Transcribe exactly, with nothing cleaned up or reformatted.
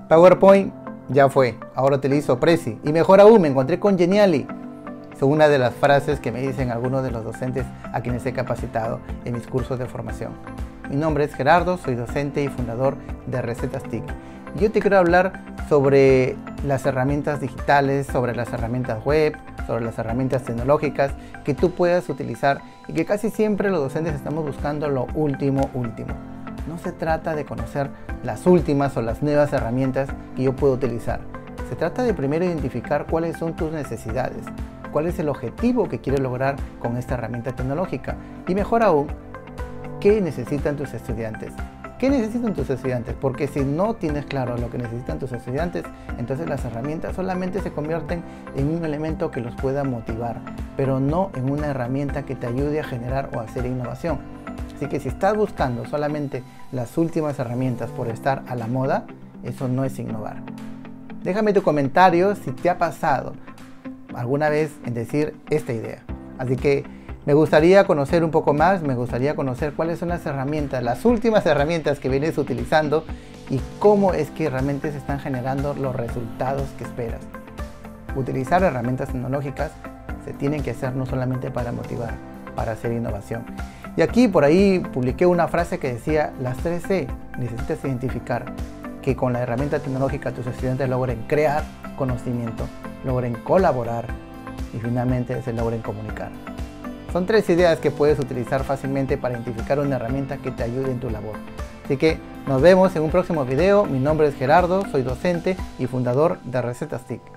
PowerPoint ya fue, ahora utilizo Prezi. Y mejor aún, me encontré con Geniali. Son una de las frases que me dicen algunos de los docentes a quienes he capacitado en mis cursos de formación. Mi nombre es Gerardo, soy docente y fundador de Recetas TIC. Yo te quiero hablar sobre las herramientas digitales, sobre las herramientas web, sobre las herramientas tecnológicas que tú puedas utilizar y que casi siempre los docentes estamos buscando lo último, último. No se trata de conocer las últimas o las nuevas herramientas que yo puedo utilizar. Se trata de primero identificar cuáles son tus necesidades, cuál es el objetivo que quieres lograr con esta herramienta tecnológica y mejor aún, qué necesitan tus estudiantes. ¿Qué necesitan tus estudiantes? Porque si no tienes claro lo que necesitan tus estudiantes, entonces las herramientas solamente se convierten en un elemento que los pueda motivar, pero no en una herramienta que te ayude a generar o a hacer innovación. Así que si estás buscando solamente las últimas herramientas por estar a la moda, eso no es innovar. Déjame tu comentario si te ha pasado alguna vez en decir esta idea. Así que me gustaría conocer un poco más, me gustaría conocer cuáles son las herramientas, las últimas herramientas que vienes utilizando y cómo es que realmente se están generando los resultados que esperas. Utilizar herramientas tecnológicas se tienen que hacer no solamente para motivar, para hacer innovación. Y aquí por ahí publiqué una frase que decía, las tres C, necesitas identificar que con la herramienta tecnológica tus estudiantes logren crear conocimiento, logren colaborar y finalmente se logren comunicar. Son tres ideas que puedes utilizar fácilmente para identificar una herramienta que te ayude en tu labor. Así que nos vemos en un próximo video. Mi nombre es Gerardo, soy docente y fundador de Recetas TIC.